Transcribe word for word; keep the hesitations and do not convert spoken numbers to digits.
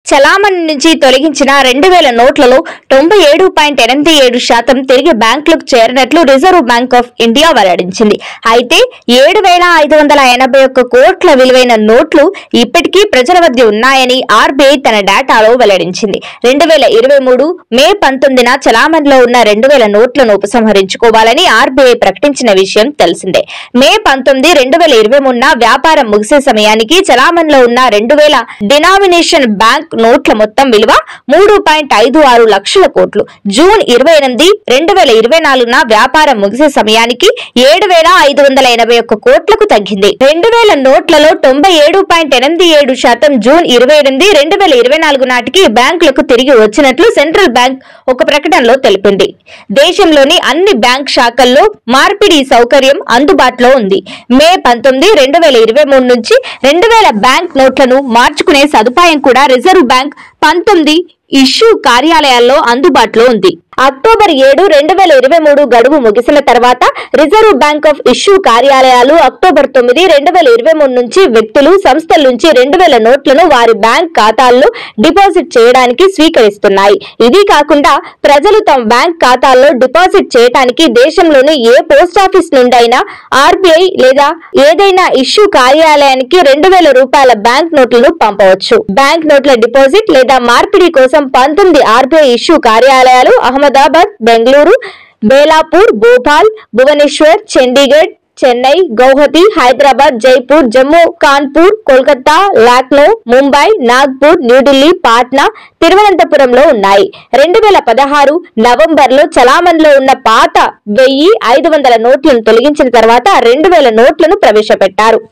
చలామణి నుంచి తొలగించిన రెండు వేల నోట్లలో తొంభై ఏడు పాయింట్ ఎనిమిది ఏడు శాతం తిరిగి బ్యాంకులకు చేరినట్లు రిజర్వ్ బ్యాంక్ ఆఫ్ ఇండియా వెల్లడించింది. అయితే ఏడు వేల ఐదు వందల ఎనభై ఒక్క కోట్ల విలువైన నోట్లు ఇప్పటికీ ప్రజల వద్ద ఉన్నాయని ఆర్బీఐ తన డేటాలో వెల్లడించింది. రెండు వేల ఇరవై మూడు మే పంతొమ్మిదిన చలామణిలో ఉన్న రెండు వేల నోట్లను ఉపసంహరించుకోవాలని ఆర్బీఐ ప్రకటించిన విషయం తెలిసిందే. మే పంతొమ్మిది రెండు వేల ఇరవై మూడున వ్యాపారం ముగిసే సమయానికి చలామణిలో ఉన్న రెండు వేల డినామినేషన్ బ్యాంక్ నోట్ల మొత్తం విలువ మూడు పాయింట్ ఐదు ఆరు లక్షల కోట్లు. జూన్ ఇరవై ఎనిమిది రెండు వేల ఇరవై నాలుగున వ్యాపారం ముగిసే సమయానికి ఏడు వేల ఐదు వందల ఎనభై ఒక్క కోట్లకు తగ్గింది. రెండు వేల నోట్లలో తొంభై ఏడు పాయింట్ ఎనిమిది ఏడు శాతం జూన్ ఇరవై ఎనిమిది రెండు వేల ఇరవై నాలుగు నాటికి బ్యాంకులకు తిరిగి వచ్చినట్లు సెంట్రల్ బ్యాంక్ ఒక ప్రకటనలో తెలిపింది. దేశంలోని అన్ని బ్యాంక్ శాఖల్లో మార్పిడి సౌకర్యం అందుబాటులో ఉంది. మే పంతొమ్మిది రెండు వేల ఇరవై మూడు నుంచి రెండు వేల బ్యాంక్ నోట్లను మార్చుకునే సదుపాయం కూడా రిజర్వ్ బ్యాంక్ పంతొమ్మిది ఇష్యూ కార్యాలయాల్లో అందుబాటులో ఉంది. అక్టోబర్ ఏడు రెండు వేల ఇరవై మూడు గడువు ముగిసిన తర్వాత రిజర్వ్ బ్యాంక్ ఆఫ్ ఇష్యూ కార్యాలయాలు అక్టోబర్ తొమ్మిది రెండు వేల ఇరవై మూడు నుంచి వ్యక్తులు సంస్థల నుంచి రెండు వేల నోట్లను వారి బ్యాంక్ ఖాతాల్లో డిపాజిట్ చేయడానికి స్వీకరిస్తున్నాయి. ఇది కాకుండా ప్రజలు తమ బ్యాంక్ ఖాతాల్లో డిపాజిట్ చేయడానికి దేశంలోని ఏ పోస్టాఫీస్ నుండైనా ఆర్బీఐ లేదా ఏదైనా ఇష్యూ కార్యాలయానికి రెండు వేల రూపాయల బ్యాంక్ నోట్లను పంపవచ్చు. బ్యాంక్ నోట్ల డిపాజిట్ లేదా మార్పిడి కోసం పంతొమ్మిది ఆర్బీఐ ఇష్యూ కార్యాలయాలు అహ్మదాబాద్, బెంగళూరు, బేలాపూర్, భోపాల్, భువనేశ్వర్, చండీగఢ్, చెన్నై, గౌహతి, హైదరాబాద్, జైపూర్, జమ్మూ, కాన్పూర్, కోల్కతా, లక్నో, ముంబై, నాగ్పూర్, న్యూఢిల్లీ, పాట్నా, తిరువనంతపురంలో ఉన్నాయి. రెండు వేల పదహారు నవంబర్ లో చలామణిలో ఉన్న పాత వెయ్యి ఐదు వందల నోట్లను తొలగించిన తర్వాత రెండు వేల నోట్లను ప్రవేశపెట్టారు.